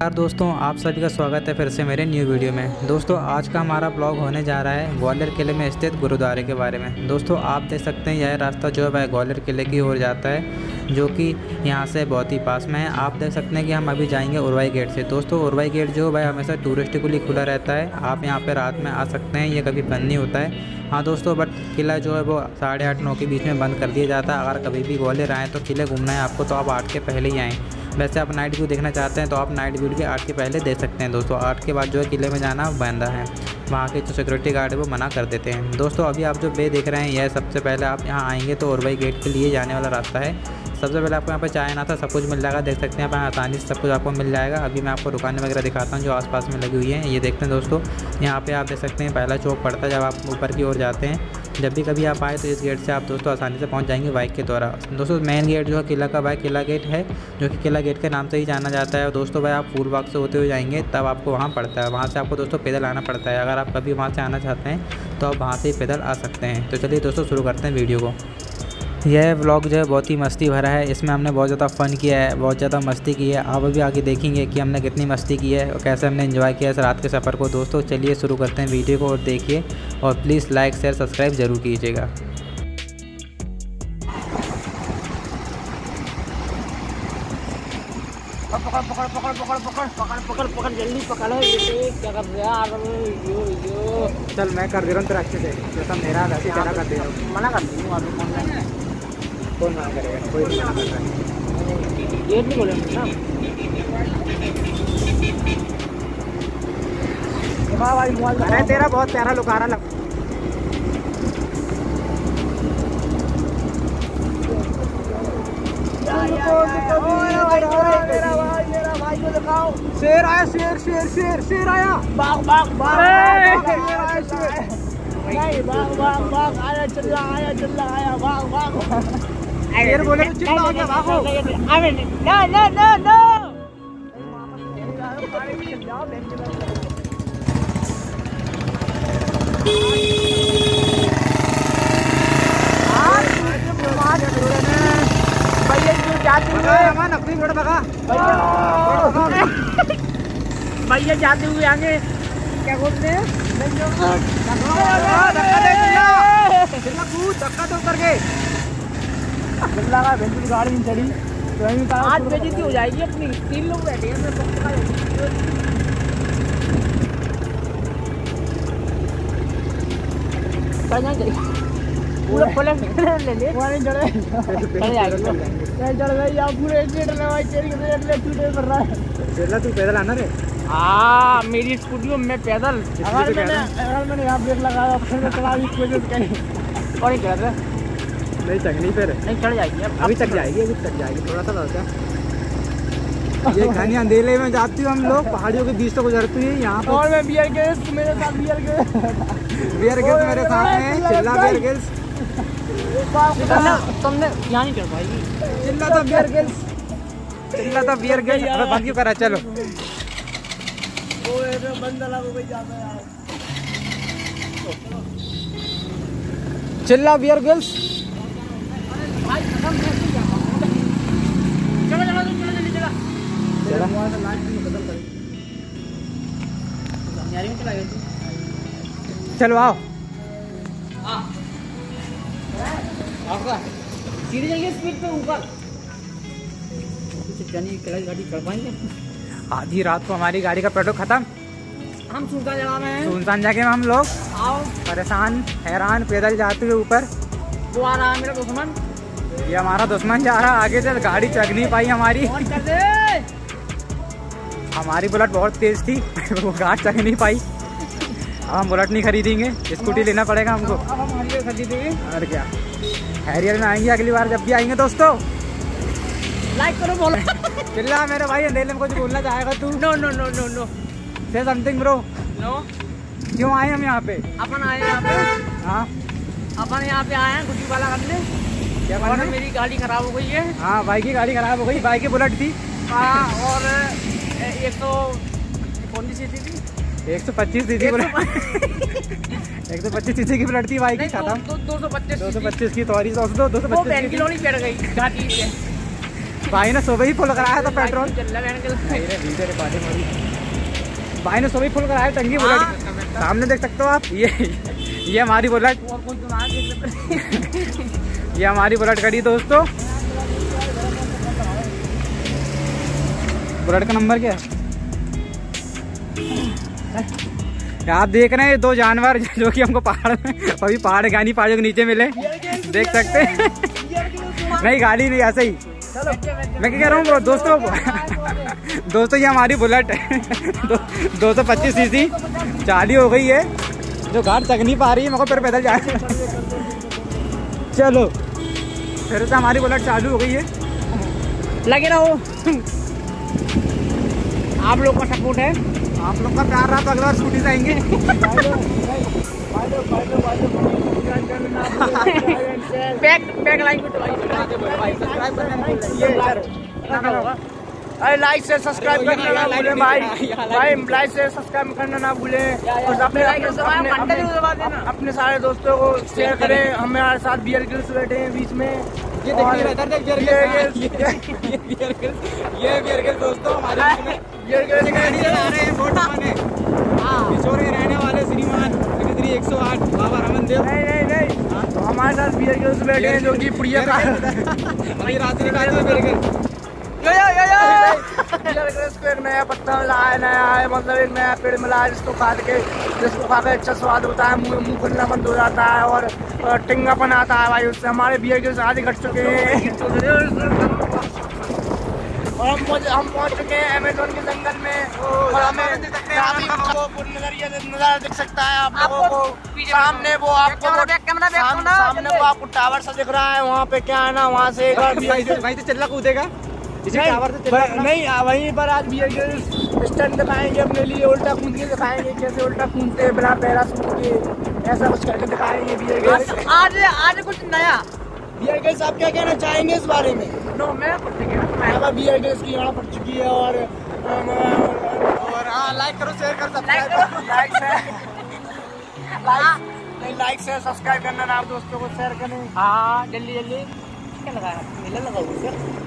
नमस्कार दोस्तों, आप सभी का स्वागत है फिर से मेरे न्यू वीडियो में। दोस्तों आज का हमारा ब्लॉग होने जा रहा है ग्वालियर किले में स्थित गुरुद्वारे के बारे में। दोस्तों आप देख सकते हैं यह रास्ता जो है ग्वालियर किले की ओर जाता है, जो कि यहाँ से बहुत ही पास में है। आप देख सकते हैं कि हम अभी जाएंगे उरवाई गेट से। दोस्तों उरवाई गेट जो है हमेशा टूरिस्ट के लिए खुला रहता है। आप यहाँ पर रात में आ सकते हैं, ये कभी बंद नहीं होता है। हाँ दोस्तों, बट किला जो है वो 8:30-9 के बीच में बंद कर दिया जाता है। अगर कभी भी ग्वालियर आएँ तो किले घूमना है आपको तो आप 8 के पहले ही आएँ। वैसे आप नाइट व्यू देखना चाहते हैं तो आप नाइट व्यू भी 8 के पहले दे सकते हैं। दोस्तों 8 के बाद जो है किले में जाना बंद है, वहाँ के जो सिक्योरिटी गार्ड है वो मना कर देते हैं। दोस्तों अभी आप जो बे देख रहे हैं यह सबसे पहले आप यहाँ आएंगे तो उरवाई गेट के लिए जाने वाला रास्ता है। सबसे पहले आपको यहाँ पर चाय नाश्ता सब कुछ मिल जाएगा, देख सकते हैं यहाँ आसानी से सब कुछ आपको मिल जाएगा। अभी मैं आपको दुकानें वगैरह दिखाता हूँ जो आसपास में लगी हुई हैं। ये देखते हैं दोस्तों, यहाँ पे आप देख सकते हैं पहला चौक पड़ता है जब आप ऊपर की ओर जाते हैं। जब भी कभी आप आए तो इस गेट से आप दोस्तों आसानी से पहुँच जाएंगे बाइक के द्वारा। दोस्तों मेन गेट जो है किला का किला गेट है, जो कि किला गेट के नाम से ही जाना जाता है। और दोस्तों भाई आप फूल बाग से होते हुए जाएंगे तब आपको वहाँ पड़ता है, वहाँ से आपको दोस्तों पैदल आना पड़ता है। अगर आप कभी वहाँ से आना चाहते हैं तो आप वहाँ से ही पैदल आ सकते हैं। तो चलिए दोस्तों शुरू करते हैं वीडियो को। यह व्लॉग जो है बहुत ही मस्ती भरा है, इसमें हमने बहुत ज़्यादा फ़न किया है, बहुत ज़्यादा मस्ती की है। आप अभी आगे देखेंगे कि हमने कितनी मस्ती की है और कैसे हमने एंजॉय किया इस रात के सफ़र को। दोस्तों चलिए शुरू करते हैं वीडियो को और देखिए, और प्लीज़ लाइक शेयर सब्सक्राइब ज़रूर कीजिएगा। पकड़ जल्दी पकड़ो। ये क्या कर रहा है यो। चल मैं कर दे रहा हूँ तेरा अच्छे से, जैसा मेरा वैसे तेरा कर दे रहा हूँ। मना कर दी कौन मना करेगा, कोई नहीं मना कर रहा है। गेट नहीं खोलेंगे ना भाई। मोबाइल अरे तेरा बहुत प्यारा लुक आ रहा। शेर आया, शेर शेर शेर शेर आया। भाग भाग भाग आया चिल्ला आया भाग भाग। शेर बोले तो चिल्ला हो गया, भागो। अरे नो भैया जाते हुए आगे क्या बोलते हैं, धक्का तो उतर गए। गाड़ी में चढ़ी तो 8 बजे की हो जाएगी अपनी। 3 लोग बैठे हैं पूरा पलट ले ले तू पैदल आना रे। हाँ मेरी स्कूटी में मैं पैदल। अगर मैंने यहाँ ब्रेक लगाया फिर मैं चला और नहीं चढ़ रहा। नहीं चढ़नी, फिर नहीं चढ़ जाएगी अभी तक जाएगी, अभी तक जाएगी थोड़ा सा रहता। ये घनी अंधेरे में जाती हूँ, हम लोग पहाड़ियों के बीच से गुजरती है यहाँ पर। और मैं बियर गेल्स मेरे साथ बियर गेल्स मेरे साथ में चिल्ला बियर गेल्स। तुमने यहाँ नहीं चढ़ पाएगी। चिल्ला था बियर गेल्स, चिल्ला था बियर गेल्स। अबे बंद क्यों करा, चलो चिल्ला बियर गेल्स। चलो आओ, सीधे जाइए स्पीड पे ऊपर। गाड़ी चढ़ पाएंगे। आधी रात को हमारी गाड़ी का पेट्रोल खत्म। हम सुनसान जगह में हैं, सुनसान जगह में हम लोग आओ परेशान हैरान पैदल जाते हुए ऊपर। वो आ रहा है मेरा दुश्मन, ये हमारा दुश्मन जा रहा है आगे से। गाड़ी चढ़ नहीं पाई हमारी, हमारी बुलेट बहुत तेज थी वो गाड़ी चढ़ नहीं पाई। अब हम बुलेट नहीं खरीदेंगे, स्कूटी लेना पड़ेगा हमको। अब हम हैरियर खरीदेंगे। और क्या, हैरियर में आएंगे अगली बार जब भी आएंगे। दोस्तों लाइक करो, बोलो चिल्ला मेरे भाई। अंधेरे में कुछ बोलना चाहेगा तू? No no no no no say something bro. नो क्यों आए हम यहाँ पे? अपन आए यहाँ पे। हाँ अपन यहाँ पे आए हैं गुड्डी वाला करने। क्या और मेरी गाड़ी खराब हो गई है। हाँ भाई की गाड़ी खराब हो गई, भाई की बुलेट थी। हाँ और 125 सीसी थी। 125 सीसी बुलेट 125 सीसी की बुलेट थी भाई की। खत्म 225 की सॉरी 225 किलो नहीं चढ़ गई घाटी पे। भाई ने सुबह ही फुल कराया था पेट्रोल। भाई ने सुबह फुल कराया टंकी बुलेट। सामने देख सकते हो आप, ये हमारी बुलेट। ये हमारी बुलेट खड़ी दोस्तों। बुलेट का नंबर क्या है? आप देख रहे हैं 2 जानवर जो कि हमको पहाड़ में, अभी पहाड़ों के नीचे मिले, देख सकते हैं। नहीं गाड़ी नहीं, ऐसे ही मैं क्या कह रहा हूँ दोस्तों ये हमारी बुलेट है 225 सीसी चाली हो गई है, जो घाट तक नहीं पा रही है, मेरे को फिर पैदल जाए। चलो फिर से हमारी बुलेट चालू हो गई है। लगे रहो, आप लोग का सपोर्ट है, आप लोग का प्यार रहा तो अगला बार स्कूटी से आएंगे। बैक लाइन अरे लाइक से सब्सक्राइब करना ना भूलें भाई। लाइक से सब्सक्राइब करना ना भूलें और अपने सारे दोस्तों को शेयर करें। हमारे साथ बियर गिल्स बैठे हैं बीच में। ये बियर गिल्स दोस्तों हमारे रहने वाले श्रीमान 108 बाबा रामन देव। नहीं तो हमारे साथ बियर गिल्स बैठे हैं जो कि प्रिया का एक नया पत्ता नया है, मतलब एक नया पेड़ मिला है जिसको खा के अच्छा स्वाद होता है, मुंह खुलना बंद हो जाता है और टिंगापन आता है भाई उससे। हमारे बियर गिल्स आधे घट चुके हैं और हम पहुंच चुके हैं अमेज़न के जंगल में और हमें नज़ारा दिख सकता है आप लोगों को। सामने वो आपको टावर सा दिख रहा है, वहाँ पे क्या है ना, वहाँ से भाई तो चल्ला कूदेगा नहीं वहीं पर आज बियर गिल्स स्टंट दिखाएंगे अपने लिए, उल्टा कूद के दिखाएंगे कैसे उल्टा कूदते हैं बिना पैराशूट के, ऐसा कुछ करके दिखाएंगे बियर गिल्स। आज कुछ नया बियर गिल्स आप क्या कहना चाहेंगे इस बारे में? नो मैं बियर गिल्स की यहाँ पड़ चुकी है और हाँ लाइक करो, शेयर करो, लाइक से सब्सक्राइब करना ना, आप दोस्तों को शेयर करें। हाँ जल्दी क्या लगाया, मेला लगाओ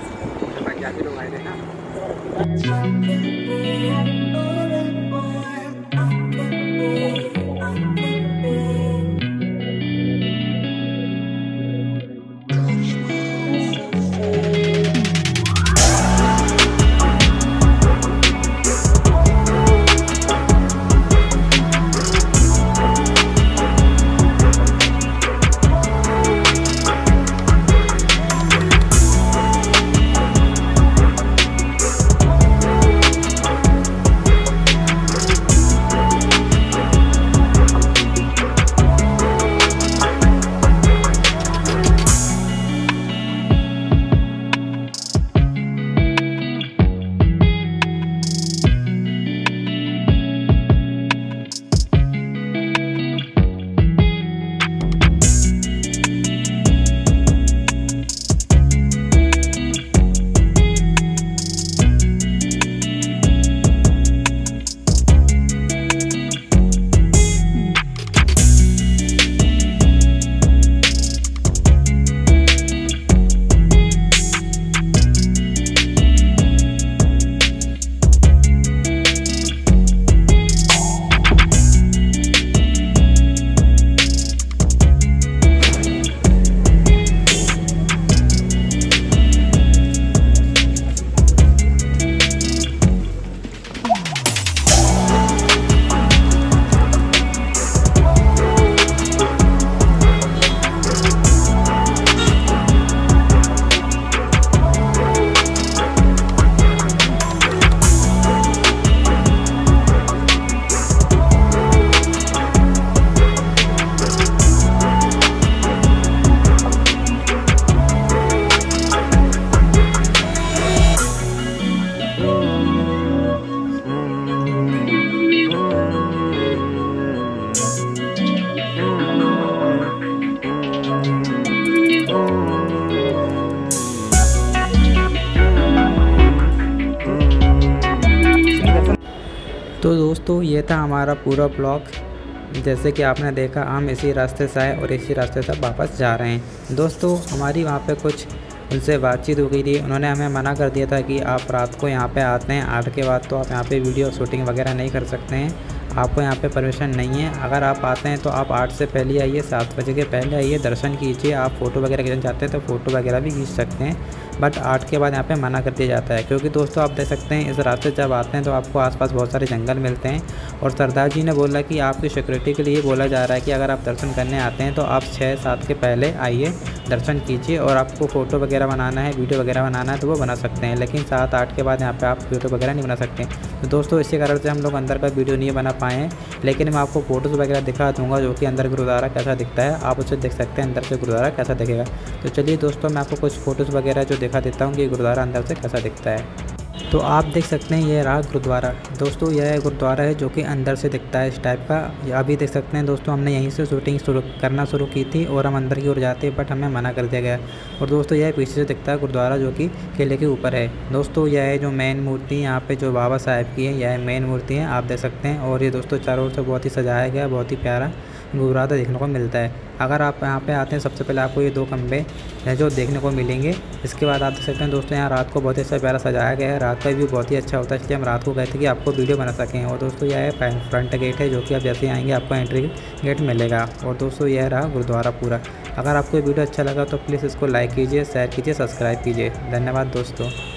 तो दोस्तों ये था हमारा पूरा ब्लॉग। जैसे कि आपने देखा हम इसी रास्ते से आए और इसी रास्ते से वापस जा रहे हैं। दोस्तों हमारी वहाँ पे कुछ उनसे बातचीत हो गई थी। उन्होंने हमें मना कर दिया था कि आप रात को यहाँ पे आते हैं 8 के बाद तो आप यहाँ पे वीडियो शूटिंग वगैरह नहीं कर सकते हैं, आपको यहाँ पे परमिशन नहीं है। अगर आप आते हैं तो आप 8 से पहले आइए, 7 बजे के पहले आइए, दर्शन कीजिए। आप फ़ोटो वगैरह खींचना चाहते हैं तो फ़ोटो वगैरह भी खींच सकते हैं, बट 8 के बाद यहाँ पे मना कर दिया जाता है। क्योंकि दोस्तों आप देख सकते हैं इस रास्ते जब आते हैं तो आपको आसपास बहुत सारे जंगल मिलते हैं, और सरदार जी ने बोला कि आपकी सिक्योरिटी के लिए बोला जा रहा है कि अगर आप दर्शन करने आते हैं तो आप 6-7 के पहले आइए, दर्शन कीजिए, और आपको फ़ोटो वगैरह बनाना है, वीडियो वगैरह बनाना है तो वो बना सकते हैं, लेकिन 7-8 के बाद यहाँ पे आप वीडियो वगैरह नहीं बना सकते। तो दोस्तों इसी कारण से हम लोग अंदर का वीडियो नहीं बना पाए हैं, लेकिन मैं आपको फ़ोटोज़ वगैरह दिखा दूँगा जो कि अंदर गुरुद्वारा कैसा दिखता है, आप उसे देख सकते हैं अंदर से गुरुद्वारा कैसा दिखेगा। तो चलिए दोस्तों मैं आपको कुछ फ़ोटोज़ वगैरह जो दिखा देता हूँ कि गुरुद्वारा अंदर से कैसा दिखता है। तो आप देख सकते हैं ये रहा गुरुद्वारा। दोस्तों यह गुरुद्वारा है जो कि अंदर से दिखता है इस टाइप का। अभी देख सकते हैं दोस्तों हमने यहीं से शूटिंग करना शुरू की थी और हम अंदर की ओर जाते बट हमें मना कर दिया गया। और दोस्तों यह पीछे से दिखता है गुरुद्वारा जो कि किले के ऊपर है। दोस्तों यह है जो मेन मूर्ति यहाँ पे जो बाबा साहब की है, यह मेन मूर्ति है, आप देख सकते हैं। और ये दोस्तों चारों ओर से बहुत ही सजाया गया, बहुत ही प्यारा गुरुद्वारा देखने को मिलता है। अगर आप यहाँ पे आते हैं सबसे पहले आपको ये 2 खंभे हैं जो देखने को मिलेंगे। इसके बाद आप देख सकते हैं दोस्तों यहाँ रात को बहुत ही अच्छा प्यारा सजाया गया है, रात का व्यू बहुत ही अच्छा होता है, इसलिए हम रात को गए थे कि आपको वीडियो बना सकें। और दोस्तों यह है फ्रंट गेट है जो कि आप जैसे ही आएंगे आपको एंट्री गेट मिलेगा। और दोस्तों यह रहा गुरुद्वारा पूरा। अगर आपको वीडियो अच्छा लगा तो प्लीज़ इसको लाइक कीजिए, शेयर कीजिए, सब्सक्राइब कीजिए। धन्यवाद दोस्तों।